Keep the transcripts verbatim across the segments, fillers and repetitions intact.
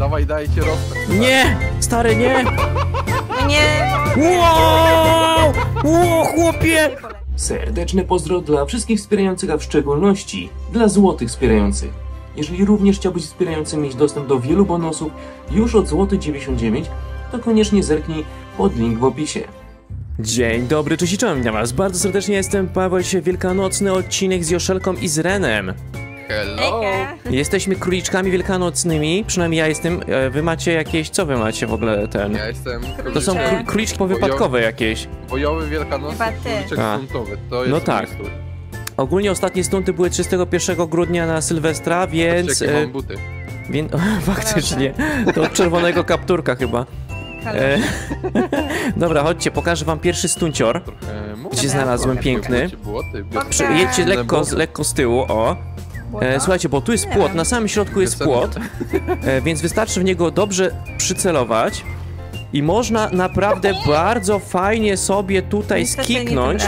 Dawaj, daję ci rozpęd. Nie! Stary, nie! No nie! Wow! Wow, chłopie! Serdeczne pozdro dla wszystkich wspierających, a w szczególności dla złotych wspierających. Jeżeli również chciałbyś wspierającym mieć dostęp do wielu bonusów już od złoty dziewięćdziesiąt dziewięć, to koniecznie zerknij pod link w opisie. Dzień dobry, cześć i czołem, witam was bardzo serdecznie, jestem Paweł, dzisiaj wielkanocny odcinek z Joszelką i z Renem. Hello! Jesteśmy króliczkami wielkanocnymi, przynajmniej ja jestem, wy macie jakieś, co wy macie w ogóle ten? Ja jestem To są kró króliczki powypadkowe jakieś. bojowy wielkanocny króliczek stuntowy, to jest no tak. mój stój. Ogólnie ostatnie stunty były trzydziestego pierwszego grudnia na Sylwestra, więc... Jakie mam buty. Więc faktycznie, to od czerwonego kapturka chyba. E, dobra, chodźcie, pokażę wam pierwszy stuncior, gdzie znalazłem piękny. Przy, jedźcie lekko, lekko z tyłu, o. E, słuchajcie, bo tu jest płot, na samym środku jest płot, e, więc wystarczy w niego dobrze przycelować i można naprawdę bardzo fajnie sobie tutaj skiknąć.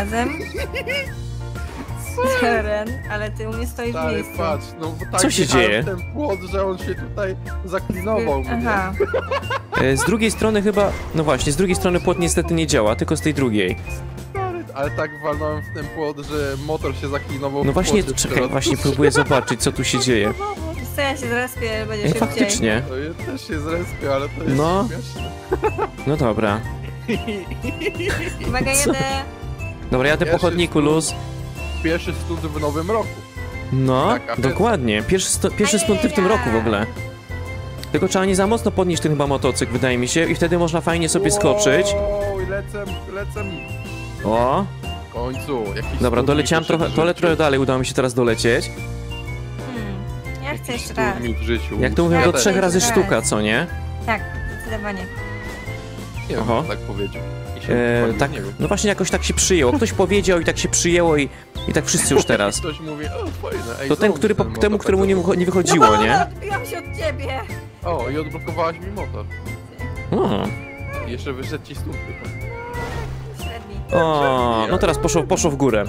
Ren, ale ty u mnie stoisz w miejscu. Patrz, no bo tak co się dzieje? Ten płot, że on się tutaj zaklinował. Aha. E, z drugiej strony chyba, no właśnie, z drugiej strony płot niestety nie działa, tylko z tej drugiej. Ale tak walnąłem w ten płot, że motor się zaklinował. No właśnie, czekaj, właśnie próbuję zobaczyć, co tu się dzieje. Co, ja się zrespię, będzie Ej, szybciej. faktycznie. To ja też się zrespię, ale to jest No. śmieszne. No dobra. Uwaga, Co? jedę. Dobra, jadę po chodniku, luz. Pierwszy stunt w nowym roku. No, Taka dokładnie. Pierwszy, sto, pierwszy stunty w tym roku w ogóle. Tylko trzeba nie za mocno podnieść ten chyba motocykl, wydaje mi się, i wtedy można fajnie sobie skoczyć. Oj, lecę, lecę. O! W końcu, jakiś Dobra, stunt doleciałem mi trochę, wyszedł to w życiu. trochę dalej, udało mi się teraz dolecieć. Hmm. Ja chcę jeszcze Stunt raz. mi w życiu. Jak to mówią, Ja do też. trzech razy Raz. sztuka, co nie? Tak, zdecydowanie. Nie wiem, Oho. kto tak powiedział. I się E, dokładnie tak, nie wiem. no właśnie jakoś tak się przyjęło. Ktoś powiedział i tak się przyjęło i, i tak wszyscy już teraz. Ktoś mówi, o fajne, ej, To ten, znowu który, po, ten temu, motor któremu tak nie, zrobił. wycho- nie wychodziło, No, nie? odbiłam się od ciebie. O, i odblokowałaś mi motor. O, I jeszcze wyszedł ci stunt tylko. Średni. o, no teraz poszło, poszło w górę.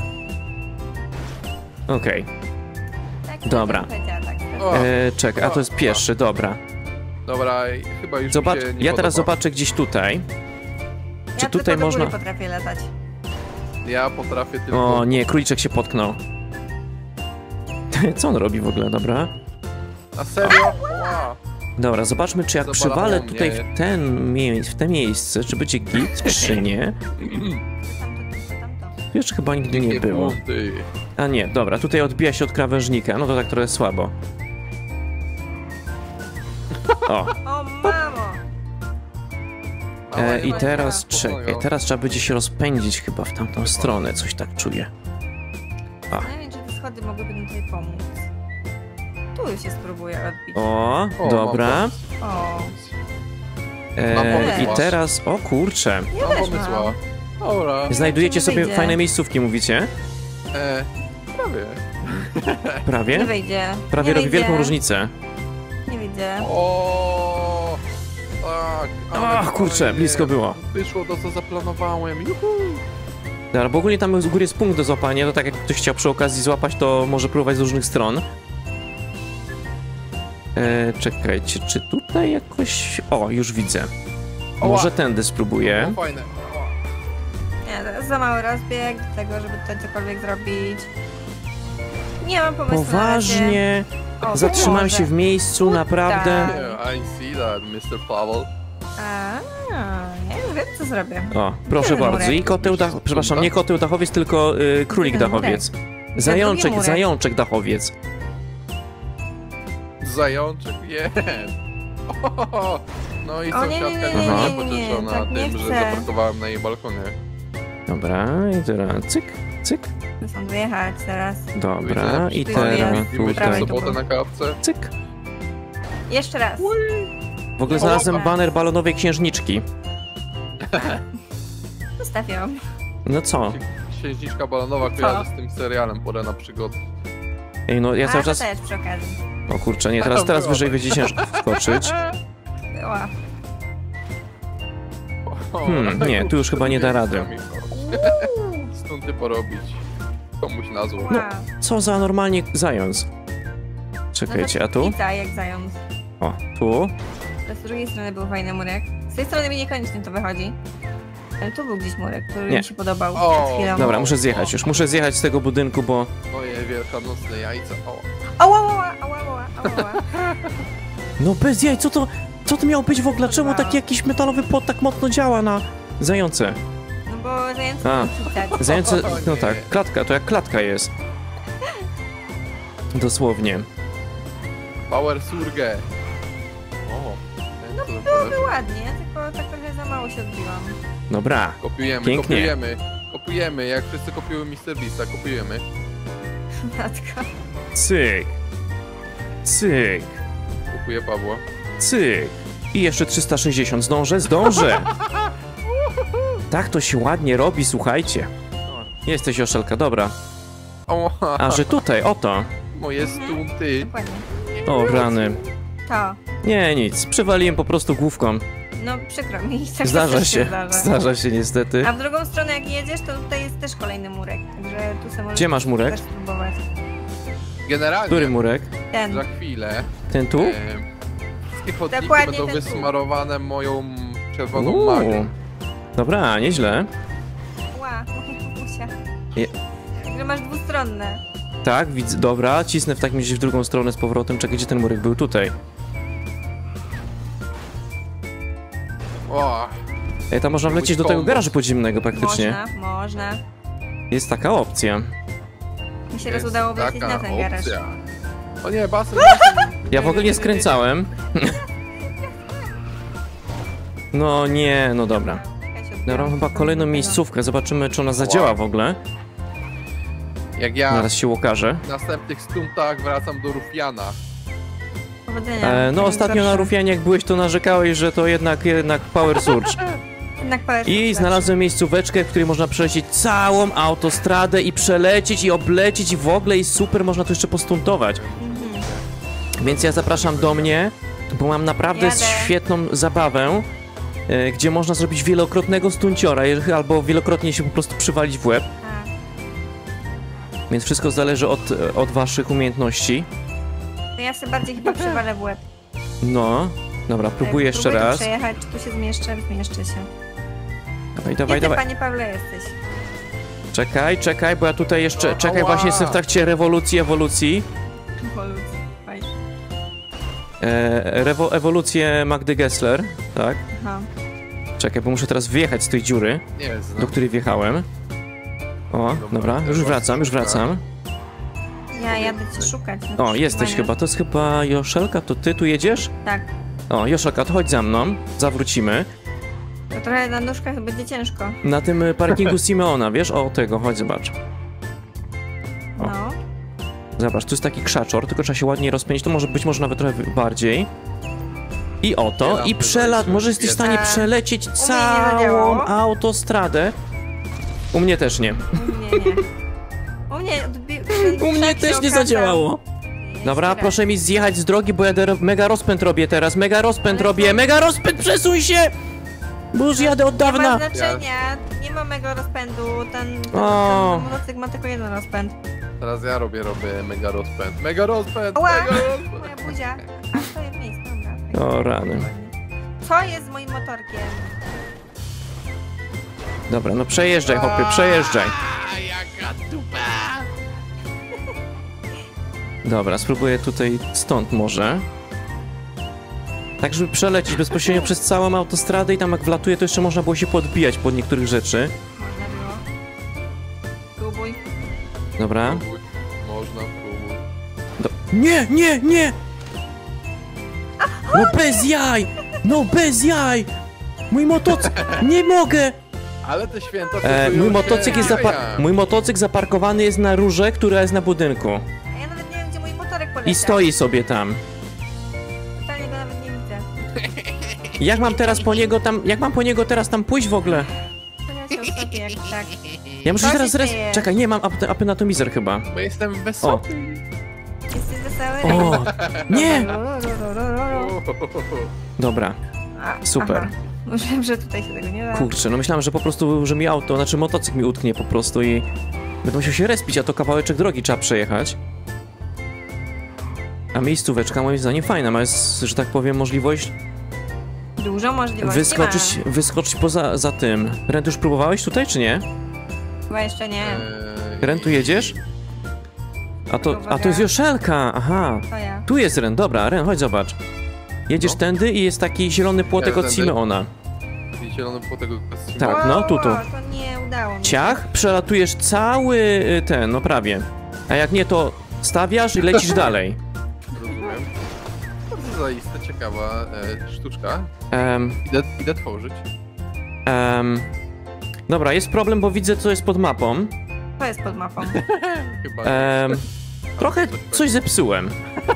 Okej. Tak, Dobra. tak, tak, tak, tak. O, E, Czekaj, a to jest pieszy, dobra. dobra, i chyba już Zobacz, mi się nie ja teraz podoba. zobaczę gdzieś tutaj. Czy Ja tutaj tylko do można... góry potrafię latać. Ja potrafię tylko... O nie, króliczek się potknął. Co on robi w ogóle, dobra? A serio? Wow. Dobra, zobaczmy, czy jak Zabalało przywalę mnie. tutaj w, ten, mie- w te miejsce, czy będzie git, czy nie? Tamto, tamto. Jeszcze chyba nigdy nie było. Punkty. A nie, dobra, tutaj odbija się od krawężnika, no to tak trochę słabo. O, O mamo! e, i Mała, teraz nie ma czekaj, spokoju. teraz trzeba będzie się rozpędzić chyba w tamtą stronę, coś tak czuję. Nie wiem, czy te schody mogłyby mi tutaj pomóc. Tu się spróbuję odbić. O, O, dobra. mam O. Mam E, pomysł. I teraz, o kurczę, Ja Mam też pomysła. mam. Dobra. znajdujecie nie sobie wyjdzie. fajne miejscówki, mówicie? E, prawie. Nie Prawie? wyjdzie. Prawie nie robi wyjdzie. wielką różnicę. Nie widzę. O, tak. ale Ach, kurczę, fajnie. blisko było. Wyszło to, co zaplanowałem. Juhu. Dobra, bo ogólnie tam z góry jest punkt do złapania, to tak jak ktoś chciał przy okazji złapać, to może próbować z różnych stron. E, czekajcie, czy tutaj jakoś... O, już widzę. Może tędy spróbuję. O, fajne. O. Nie, to jest za mały rozbieg do tego, żeby tutaj cokolwiek zrobić. Nie mam pomysłu na razie. Poważnie, O, zatrzymałem może. się w miejscu, naprawdę. Yeah, I see that, mister Paweł. A, ja już wiem, co zrobię. O, proszę Ten bardzo. murek. I koteł dach... Przepraszam, nie koteł dachowiec, tylko y, królik Ten murek. dachowiec. Zajączek, murek. zajączek dachowiec. Zajączek, jest. O, no i O, nie, nie, sąsiadka nie, nie nie, jest nie, nie, pocieszona tak nie tym, że chcę. zaparkowałem na jej balkonie. Dobra, i teraz cyk, cyk. Muszę stąd wyjechać teraz. Dobra, i Widzę, teraz Widzimy się w Prawej tutaj. sobotę na kawce. Cyk. Jeszcze raz. W ogóle znalazłem baner balonowej księżniczki. Zostaw ją. No co? Księżniczka balonowa kojarzy z tym serialem Pora na przygody. Ej, no ja A, cały to czas... też przy okazji. O kurczę, nie, teraz, teraz wyżej będzie ciężko wskoczyć. Była. O, Hmm, nie, tu już chyba nie da rady. Stunty porobić. Komuś na zło. Wow. Co za normalnie zając. Czekajcie, a tu? Pizza jak zając. O, tu. z drugiej strony był fajny murek. Z tej strony mi niekoniecznie to wychodzi. Ale tu był gdzieś murek, który Nie. mi się podobał O, przed chwilą. Dobra, muszę zjechać już. Muszę zjechać z tego budynku, bo... Moje wielkanocne jajca. O. Ała, ała, ała, ała, ała. No bez jaj, co to... Co to miało być w ogóle? Czemu taki jakiś metalowy płot tak mocno działa na zające? No bo zające A. nie czytać. Zające... O, No nie. tak, klatka, to jak klatka jest. Dosłownie. Power surge. O. No, Byłoby ładnie, tylko tak trochę za mało się odbiłam. Dobra. Kopiujemy, Pięknie. kopiujemy. Kopiujemy, jak wszyscy kopiują mister Beasta, kopiujemy. Matka. Cyk. Cyk. Kopiuje Pawła. Cyk. I jeszcze trzysta sześćdziesiąt. Zdążę? Zdążę! Tak to się ładnie robi, słuchajcie. Jesteś, Joszelka, dobra. O, A że tutaj, oto. moje stunty. Dokładnie. O, rany. To. Nie, nic. Przewaliłem po prostu główką. No przykro mi. Tak Zdarza też się. Zdarza. Zdarza się niestety. A w drugą stronę jak jedziesz, to tutaj jest też kolejny murek. Także tu sobie możesz Gdzie masz murek? też spróbować. Generalnie, Który murek? Ten. za chwilę Ten tu? e, wszystkie chodniki Dokładnie będą ten tu. wysmarowane moją czerwoną Uuu. magą. Dobra, nieźle. Ła, moja kupusia. Je- Także masz dwustronne. Tak, widzę. Dobra, cisnę w takim razie w drugą stronę z powrotem. Czekaj, gdzie ten murek był? Tutaj. O, Ej, tam można wlecieć do tego kombo. garażu podziemnego praktycznie. Można, można. Jest taka opcja. Mi się raz jest udało wlecieć taka na ten garaż. opcja. O nie, basen, basen. Ja w ogóle nie skręcałem. No nie, no dobra. Dobra, mam chyba kolejną miejscówkę. Zobaczymy, czy ona zadziała w ogóle. Jak ja Zaraz się okaże. w następnych stuntach wracam do Rufiana. Powodzenia. E, no Tak ostatnio zawsze. na Rufianie jak byłeś, to narzekałeś, że to jednak, jednak Power Surge. Jednak power I surge. znalazłem miejscóweczkę, w której można przelecieć całą autostradę i przelecieć i oblecieć i w ogóle i super, można tu jeszcze postuntować. Mhm. Więc ja zapraszam do mnie, bo mam naprawdę Jadę. świetną zabawę, e, gdzie można zrobić wielokrotnego stunciora, je- albo wielokrotnie się po prostu przywalić w łeb. A, Więc wszystko zależy od, od waszych umiejętności. to ja sobie bardziej chyba przywalę w łeb. No, dobra, próbuję jeszcze Próbuję tu raz. przejechać, czy tu się zmieszczę? Zmieszczę się. Dawaj, Gdzie dawaj, ty, dawaj. panie Pawle, jesteś? Czekaj, czekaj, bo ja tutaj jeszcze, czekaj, Ała. właśnie jestem w trakcie rewolucji, ewolucji. Ewolucji. Fajnie. E, rewo, ewolucję Magdy Gessler, tak? Aha. Czekaj, bo muszę teraz wyjechać z tej dziury, Nie znam. do której wjechałem. O, dobra, już wracam, już wracam. Ja jadę cię szukać. na O, jesteś poszukiwania. chyba, to jest chyba Joszelka, to ty tu jedziesz? Tak. O, Joszelka, to chodź za mną, zawrócimy. To trochę na nóżkach będzie ciężko. Na tym y, parkingu Simeona, wiesz? O, tego, chodź, zobacz. O. No. Zobacz, tu jest taki krzaczor, tylko trzeba się ładnie rozpędzić, to może być może nawet trochę bardziej. I oto, i przelat, może jesteś w stanie Eee, przelecieć nie całą zadziałało. autostradę. U mnie też nie. U mnie nie. U mnie odbi... U mnie tak się też nie okazał. zadziałało. Dobra, Jeszcze proszę mi zjechać z drogi, bo ja ro mega rozpęd robię teraz, mega rozpęd Ale robię, to- mega rozpęd, przesuń się! Bo już jadę od raz. Nie ma dawna. znaczenia, nie ma mego rozpędu, ten, ten, O. ten motocykl ma tylko jeden rozpęd. Teraz ja robię, robię mega rozpęd. Mega rozpęd, Ała! mega rozpęd. Moja buzia. A, to jest miejsce, dobra. O rany. Co jest z moim motorkiem? Dobra, no przejeżdżaj, hopy, przejeżdżaj. A, jaka dupa! Dobra, spróbuję tutaj stąd może. Tak, żeby przelecieć bezpośrednio przez całą autostradę i tam jak wlatuje, to jeszcze można było się podbijać pod niektórych rzeczy. Można było. Próbuj. Dobra. Próbuj. Można, próbuj. Do... Nie, nie, nie! No bez jaj! No bez jaj! Mój motocykl! Nie mogę! Ale te święta E, kosztują mój się motocykl jest jaja. zapar- mój motocykl zaparkowany jest na rurze, która jest na budynku. A ja nawet nie wiem, gdzie mój motorek poleciał. I stoi sobie tam. Totalnie go nawet nie widzę. Jak mam teraz po niego tam, jak mam po niego teraz tam pójść w ogóle? To ja się ostatnio jak tak. Ja muszę Co teraz się res... dzieje? Czekaj, nie mam ap apynatomizer chyba. Bo jestem wysoki. Jesteś wesoły? O! Nie! Dobra, A, super. Aha. Myślałem, że tutaj się tego nie da. kurczę, no myślałem, że po prostu, że mi auto, znaczy motocykl mi utknie po prostu i będę musiał się respić, a to kawałeczek drogi trzeba przejechać. A miejscóweczka moim zdaniem fajna, ma jest, że tak powiem, możliwość Dużo możliwości wyskoczyć, ma. wyskoczyć poza za tym. Ren, ty już próbowałeś tutaj, czy nie? Chyba jeszcze nie. Eee, Ren, tu jedziesz? A to, a to jest Joszelka, aha. To ja. Tu jest Ren, dobra, Ren, chodź zobacz. Jedziesz No. tędy i jest taki zielony płotek Ja od tędy. Simeona. Zielony po tego kostiumu. Tak, no, tu, tu. O, to nie udało mi się. Ciach, przelatujesz cały y, ten, no prawie. A jak nie, to stawiasz i lecisz dalej. Rozumiem. To zaiste ciekawa e, sztuczka. Um, Idę, idę tworzyć. um, dobra, jest problem, bo widzę, co jest pod mapą. To jest pod mapą. Chyba. Um, trochę coś zepsułem.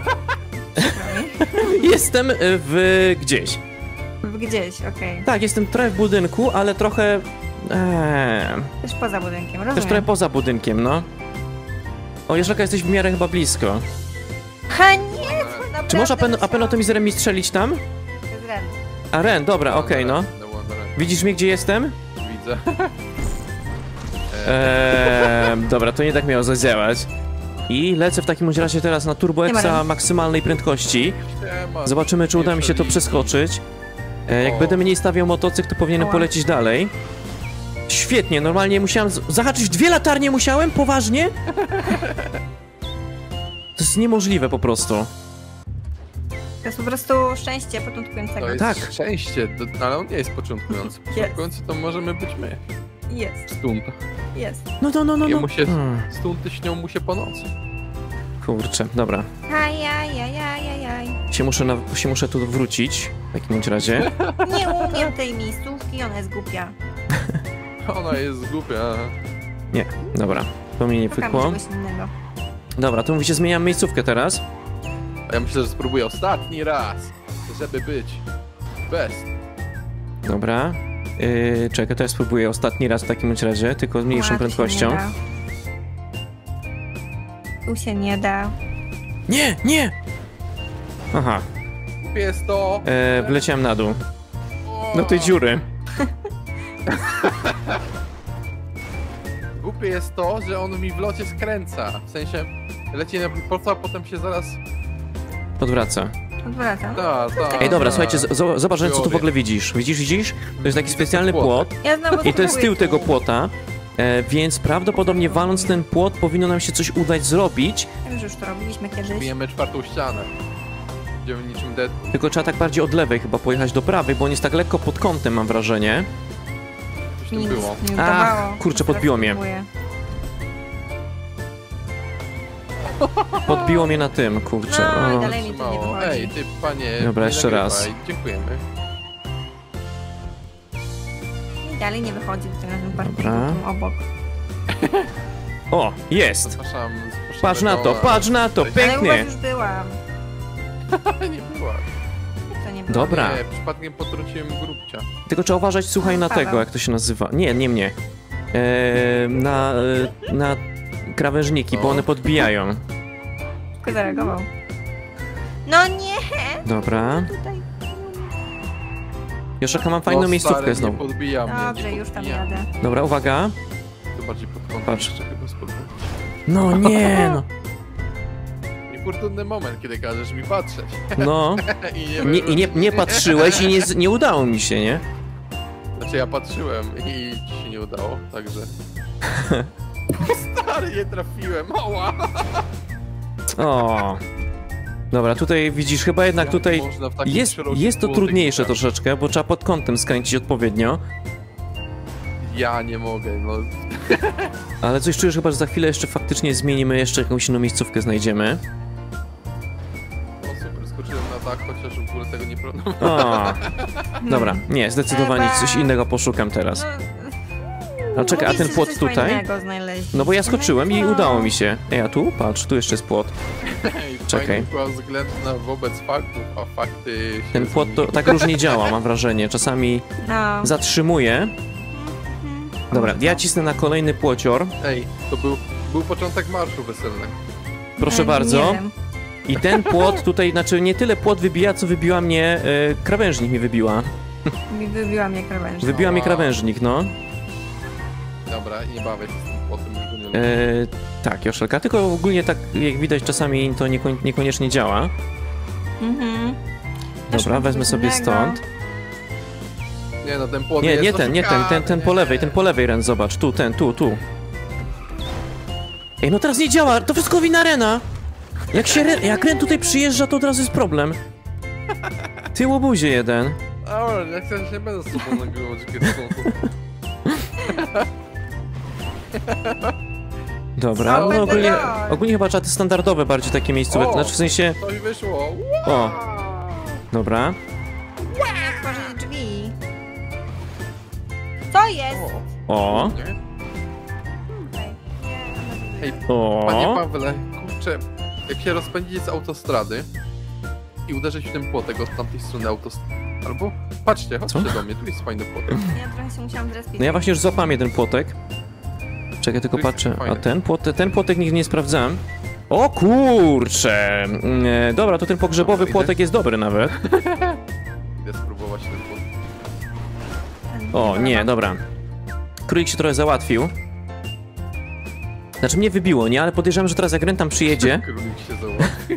Jestem y, w gdzieś. Gdzieś, okej. Tak, jestem trochę w budynku, ale trochę... Eee, Też poza budynkiem, rozumiem. też trochę poza budynkiem, no. O, Joszelka, jesteś w miarę chyba blisko. Ha, nie! to naprawdę Czy może Apen, musiałam- Apenotem i z Remi strzelić tam? To jest Ren. A, Ren, dobra, okej, no. Widzisz mnie, gdzie jestem? Widzę. Eee, dobra, to nie tak miało zadziałać. I lecę w takim bądź razie teraz na Turbo Nie ma Exa Ren. maksymalnej prędkości. Siema. Zobaczymy, czy uda mi się to przeskoczyć. E, jak O. będę mniej stawiał motocykl, to powinienem Oła. polecieć dalej. Świetnie, normalnie musiałem... z- Zahaczyć dwie latarnie musiałem? Poważnie? To jest niemożliwe po prostu. To jest po prostu szczęście początkującego. To jest Tak. szczęście, to, ale on nie jest początkujący. Początkujący to możemy być my. Jest, Stunt. jest. No, no, no, no. no. Jemu się, Hmm, stunty śnią mu się po nocy. kurczę, dobra. Ajajajajajaj. Się muszę, na, się muszę tu wrócić. W takim bądź razie. Nie umiem tej miejscówki, ona jest głupia. Ona jest głupia. Nie, dobra. To mnie nie Szukam pykło. czegoś innego. Dobra, to mówicie, zmieniam miejscówkę teraz. A ja myślę, że spróbuję ostatni raz, żeby być best. Dobra. Yy, czekaj, to ja spróbuję ostatni raz w takim bądź razie, tylko z mniejszą Ła, tu się prędkością. nie da. Tu się nie da. Nie, nie! Aha, Głupie jest to. e, wleciałem na dół. O, Do tej dziury. Głupie jest to, że on mi w locie skręca. W sensie leci na prosto, a potem się zaraz. Podwraca. Odwracam. Da, da, Ej, dobra, da. słuchajcie, z- z- zobacz, co tu w ogóle widzisz. Widzisz, widzisz? To jest taki Widzę specjalny ten płot. płot Ja znowu i to jest tył spróbuję tego tu. płota, e, więc prawdopodobnie waląc ten płot powinno nam się coś udać zrobić, Wiem, że już to robiliśmy kiedyś. Bijemy czwartą ścianę. Idziemy niczym dead. tylko trzeba tak bardziej od lewej chyba pojechać do prawej, bo on jest tak lekko pod kątem, mam wrażenie. Coś tu Mi nic było. nie udawało. kurczę, Teraz podbiło mnie. spróbuję. Podbiło mnie na tym, kurczę. No i O. dalej mi to nie Mało. wychodzi. Ej, ty panie. Dobra, nie jeszcze raz. nagrywaj. Dziękujemy. I dalej nie wychodzi tutaj na tym parku Dobra. obok. O, jest! Zapraszam. zapraszamy Patrz na do- to, patrz na to, Ale Ale u was pięknie! już byłam. Nie była. To nie było. Dobra, Nie, przypadkiem potrąciłem grubcia. tylko trzeba uważać, słuchaj, na Paweł. tego, jak to się nazywa. Nie, nie mnie. E, na, e, na krawężniki, bo O. one podbijają. Tylko zareagował. No nie! Dobra. Tutaj. Joszelka, mam fajną No, miejscówkę stary, znowu. Nie podbija mnie. Dobrze, nie już tam podbija. jadę. Dobra, uwaga. To bardziej pod kątem. Patrz. Jeszcze chyba spróbuję. No nie, no. Niefortunny moment, kiedy każesz mi patrzeć. No. I nie, Nie, i nie, nie patrzyłeś i nie, z- nie udało mi się, nie? Znaczy ja patrzyłem i ci się nie udało, także... Stary, nie trafiłem, oła! O. Dobra, tutaj widzisz, chyba jednak Jak tutaj można w takim jest, szerokim jest to płotek trudniejsze trafić? troszeczkę, bo trzeba pod kątem skręcić odpowiednio. Ja nie mogę, no... Ale coś czujesz chyba, że za chwilę jeszcze faktycznie zmienimy, jeszcze jakąś inną miejscówkę znajdziemy. O super, skoczyłem na dach, chociaż w ogóle tego nie planowałem. O. Dobra, nie, zdecydowanie Chyba- coś innego poszukam teraz. No, Ale czekaj, a ten mówicie, że płot coś tutaj? fajnego znaleźliście. No bo ja skoczyłem i No. udało mi się. Ej, a tu? Patrz, tu jeszcze jest płot. Czekaj. Czekaj. Była względna wobec faktów, a fakty... się Ten płot to tak różnie działa, mam wrażenie. Czasami No. zatrzymuje. Dobra, ja cisnę na kolejny płocior. Ej, to był, był początek marszu weselnego. Proszę No, bardzo. Nie wiem. I ten płot tutaj, znaczy nie tyle płot wybija, co wybiła mnie, e, krawężnik mi wybiła. Mi wybiła mnie krawędź. Wybiła mnie wow. krawężnik, no. Dobra, i nie bawię się z tym płotem, już go nie lubię. E, tak, Joszelka, tylko ogólnie tak, jak widać, czasami to nieko niekoniecznie działa. Mhm. Też Dobra, mam wezmę coś sobie innego. stąd. Nie no, ten płot Nie, jest nie ten, nie ten, ten, oszukany, ten po nie. lewej, ten po lewej, Ren, zobacz, tu, ten, tu, tu. Ej, no teraz nie działa, to wszystko wina Rena. Jak się Ren, jak Ren tutaj przyjeżdża, to od razu jest problem. Ty łobuzie jeden. Dobra, ja chcę, że nie będę z tobą nagrywać kiedy Dobra, Co no będę ogólnie, robić? ogólnie chyba czaty standardowe bardziej takie miejscowe, O! znaczy w sensie... Coś wyszło. O, dobra. Nie otworzyć drzwi. Co jest? O, Nie? Okej. Nie, Ej, o. panie Pawle, kurczę, jak się rozpędzić z autostrady i uderzyć w ten płotek od tamtej strony autostrady, albo patrzcie, chodźcie Co? do mnie, tu jest fajny płotek. Ja trochę się musiałam zrespić. No ja właśnie już złapałem jeden płotek. Czekaj, tylko To jest patrzę. A fajne. ten płotek, ten płotek nigdy nie sprawdzałem. O kurcze! Mm, e, dobra, to ten pogrzebowy Dobra, idę. płotek jest dobry nawet. Idę spróbować ten płotek. O, nie, dobra. Królik się trochę załatwił. Znaczy mnie wybiło, nie? Ale podejrzewam, że teraz jak Ren tam przyjedzie, Królik się załatwił.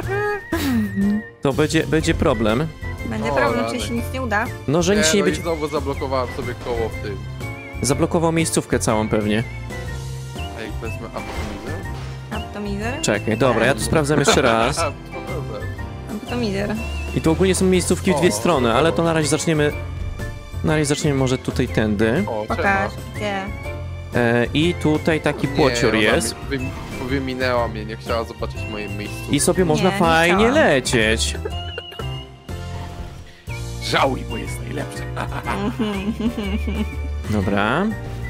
to będzie, będzie problem. Będzie O, problem, rany. czy się nic nie uda. No, że nic się nie no i będzie... znowu zablokowałem sobie koło w tym. Zablokował miejscówkę całą pewnie. A jak wezmę aptomizer? Aptomizer? Czekaj, dobra, ja tu sprawdzam jeszcze raz. Aptomizer. Aptomizer. I tu ogólnie są miejscówki w dwie O, strony, ale to na razie zaczniemy... Na razie zaczniemy może tutaj tędy. O, Pokaż, gdzie? E, I tutaj taki płocior nie, jest. Ona mi, wy, wyminęła mnie, nie chciała zobaczyć mojej miejscu. I sobie można Nie, nie fajnie chciałam. lecieć. Żałuj, bo jest najlepsza. Dobra.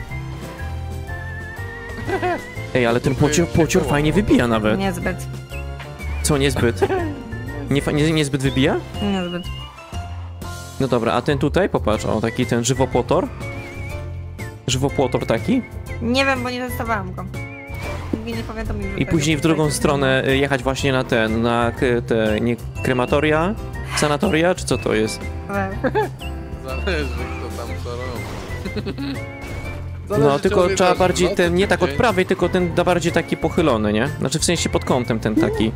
Ej, ale ten płocior, płocior fajnie wybija nawet. Niezbyt. Co, niezbyt? Nie, fa- nie, niezbyt wybija? Niezbyt. No dobra, a ten tutaj, popatrz, o, taki ten żywopłotor. Żywopłotor taki. Nie wiem, bo nie testowałam go. Nigdy nie powiadomił, że I to później jest w drugą coś. stronę y, jechać właśnie na ten, na k- te, nie, krematoria? Sanatoria, czy co to jest? Zależy, kto tam co robi. No, Zależy, tylko czy trzeba on bardziej jest ten, nie tak od dzień. prawej, tylko ten da bardziej taki pochylony, nie? Znaczy w sensie pod kątem ten taki.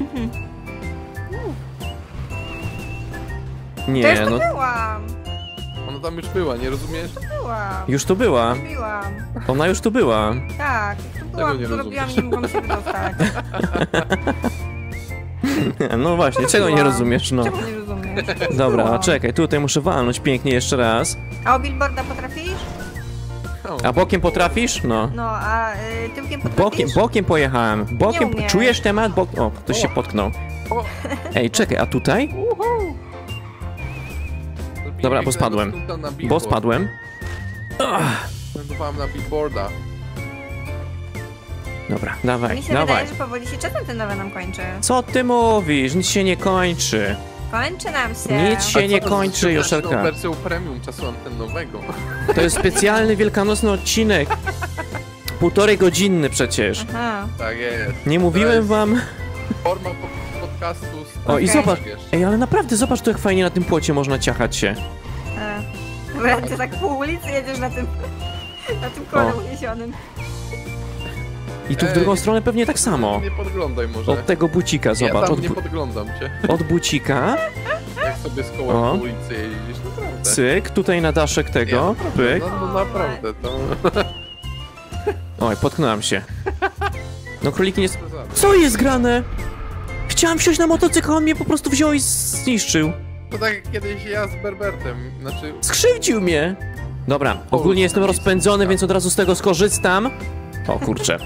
To już Nie, to no byłam. Ona tam już była, nie rozumiesz? Byłam. już tu była. Byłam. Ona już tu była. Tak, tu byłam, nie tu robiłam, rozumiesz. nie mogłam się wydostać. No właśnie, czego nie Byłam. rozumiesz, no. Czemu nie rozumiesz? Dobra, Byłam. czekaj, tutaj muszę walnąć pięknie jeszcze raz. A o billboarda potrafisz? A bokiem potrafisz? No. No, a y, tyłkiem potrafisz? Bokiem, bokiem pojechałem. Bokiem, umiesz. czujesz temat? Bok... O, ktoś się potknął. O. Ej, czekaj, a tutaj? Dobra, bo spadłem. Bo spadłem. Lądowałem na billboarda. Dobra, Mi dawaj, się dawaj. wydaje, że powoli się czasem ten nowy nam kończy. Co ty mówisz? Nic się nie kończy. Kończy nam się. Nic się nie kończy, Joszelka. wersją premium czasu antenowego. To jest specjalny wielkanocny odcinek. Półtorej godzinny przecież. Aha. Tak jest. Nie mówiłem jest- wam? Forma po- podcastu. z- O, i Okej. zobacz. Wiesz. Ej, ale naprawdę, zobacz tu jak fajnie na tym płocie można ciachać się. E. Dobra, ty tak pół ulicy jedziesz na tym, na tym kole O. uniesionym. I tu w Ej, drugą nie- stronę pewnie tak samo. Nie podglądaj może. Od tego bucika, Ja zobacz. tam Od, nie bu podglądam cię. od bucika, Jak sobie z koła O. po ulicy jeździsz, naprawdę. cyk, tutaj na daszek tego, pyk. No, no naprawdę, to... Oj, potknąłem się. No króliki nie... Co jest grane? Chciałem wsiąść na motocykl, a on mnie po prostu wziął i zniszczył. To tak jak kiedyś ja z Berbertem, znaczy... Skrzywdził mnie. Dobra, ogólnie jestem rozpędzony, więc od razu z tego skorzystam. O kurczę.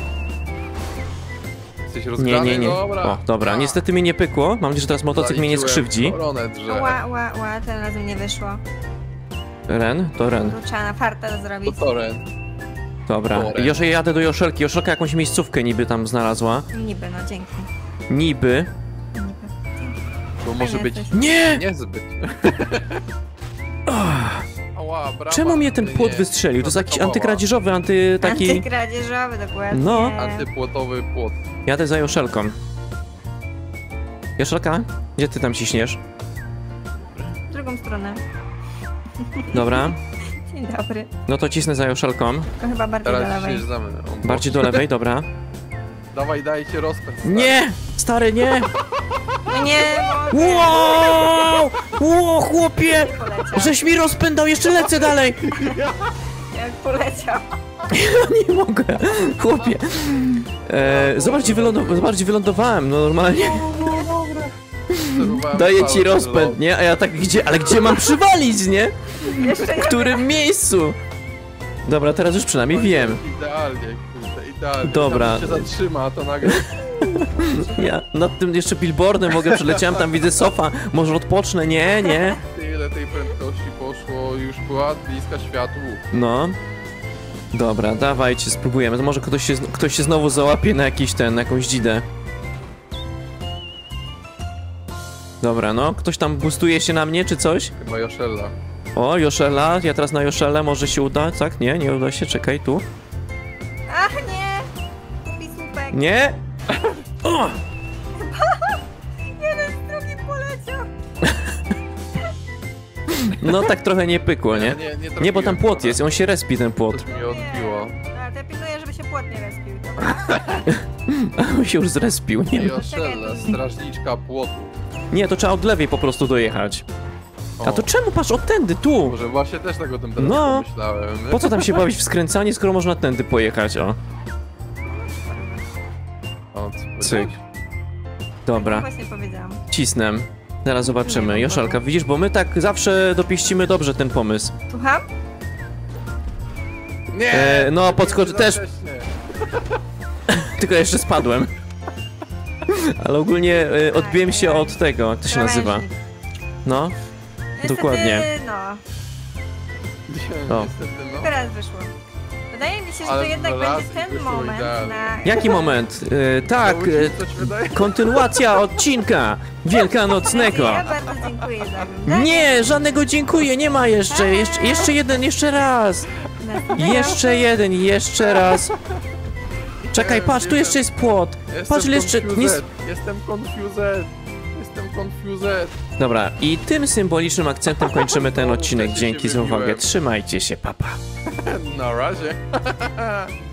Jesteś Nie, rozgrany? nie, nie. Dobra. O, dobra, A, niestety mnie nie pykło. Mam nadzieję, że teraz motocykl mnie nie zaliczyłem skrzywdzi. koronę drze. Ła, ła, ła, ten razem nie wyszło. Ren? To Ren. Tu trzeba na farta To zrobić. toren. Dobra. Toren. Już jadę do Joszelki. Joszelka jakąś miejscówkę niby tam znalazła. Niby, no dzięki. Niby. Niby. Bo może być jesteś. Nie! niezbyt. Ała, brawa. Czemu mnie ten Nie, płot nie. wystrzelił? To jest jakiś Zaatakowała. antykradzieżowy, anty... taki... Antykradzieżowy, dokładnie. No. Antypłotowy płot. Jadę za Joszelką. Joszelka? Gdzie ty tam ciśniesz? W drugą stronę. Dobra. Dzień dobry. No to cisnę za Joszelką. To chyba bardziej do Teraz lewej. się znamy. O, Bardziej do lewej, dobra. Dawaj, dajcie rozpęd. stary. Nie! Stary, nie! No nie, bo... Wow! Ło, chłopie! Poleciał. Żeś mi rozpędał, jeszcze lecę dalej! Jak poleciał. Nie mogę, chłopie. E, zobacz, gdzie wylądow zobacz, gdzie wylądowałem, no normalnie. Sterowałem Daję cały ci ten rozpęd, lot. nie? A ja tak, gdzie, ale gdzie mam przywalić, nie? Jeszcze W którym miejscu? Dobra, teraz już przynajmniej wiem. Idealnie, kurde, idealnie. Dobra. Tam się zatrzyma, to nagle... Ja nad tym jeszcze billboardem mogę, przeleciałem, tam widzę sofa, może odpocznę, nie, nie. Tyle tej prędkości poszło, już była bliska światłu. No. Dobra, dawajcie, spróbujemy. To może ktoś się, ktoś się znowu załapie na jakiś ten, na jakąś dzidę. Dobra, no. Ktoś tam boostuje się na mnie, czy coś? Chyba Joszella. O, Joszela, ja teraz na Joszelę, może się uda, tak? Nie, nie uda się, czekaj, tu. Ach nie! Bisłupek. Nie! O! Jeden z drugi poleciał. No tak trochę nie pykło, nie? Nie, nie, Nie, bo tam trafiłem, płot dobra. jest, on się respi, ten płot. Coś mi odbiło. Nie. A, to ja pilnuję, żeby się płot nie respił. On się już zrespił, nie? Joszella, strażniczka płotu. Nie, to trzeba od lewej po prostu dojechać. A to czemu patrz od tędy, tu? Może właśnie też tak o tym teraz No. pomyślałem. Po co tam się bawić w skręcanie, skoro można tędy pojechać, o? O, co Cyk. Dobra, Właśnie powiedziałam. cisnę. Zaraz zobaczymy. Joszelka, widzisz, bo my tak zawsze dopieścimy dobrze ten pomysł. Słucham? Nie! E, no, podskocz- za też- wcześnie. Tylko jeszcze spadłem. Ale ogólnie e, odbiłem się od tego, jak to się nazywa. Krawędzi. No, Niestety, dokładnie. no. Nie, O. niestety, no. Teraz wyszło. Wydaje mi się, że Ale to jednak raz będzie ten wyszło moment idealnie. na... Jaki moment? E, tak, Znowu ci e, coś wydaje? kontynuacja odcinka wielkanocnego. Ja bardzo dziękuję za oglądanie. Nie, żadnego dziękuję, nie ma jeszcze. Jeszcze, jeszcze jeden, jeszcze raz. Następnego Jeszcze jeden, jeszcze raz. Czekaj, patrz, tu jeszcze jest płot. Jestem Patrz, ile jeszcze... Nie... confused. Jestem confused. Jestem confused. Dobra, i tym symbolicznym akcentem kończymy ten odcinek. Też się Dzięki za wybiłem. uwagę. Trzymajcie się, papa. Na razie.